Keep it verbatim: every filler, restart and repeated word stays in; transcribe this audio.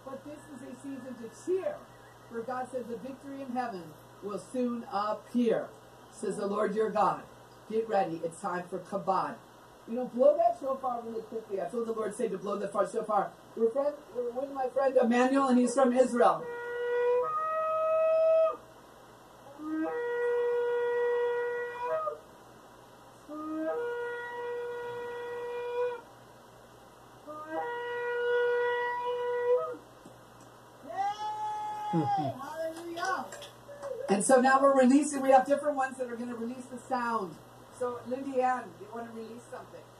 But this is a season to cheer. For God says the victory in heaven will soon appear. Says the Lord your God. Get ready. It's time for kabod. You know, blow that shofar really quickly. I told the Lord say to blow the shofar. We're, friend, we're with my friend Emmanuel, and he's from Israel. Hallelujah. And so now we're releasing. We have different ones that are going to release the sound. So, Lindy Ann, you want to release something?